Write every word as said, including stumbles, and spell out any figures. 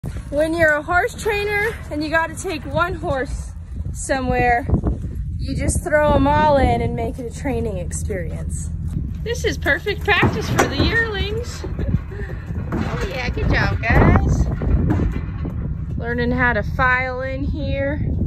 When you're a horse trainer and you got to take one horse somewhere, you just throw them all in and make it a training experience. This is perfect practice for the yearlings. Oh yeah, good job, guys. Learning how to file in here.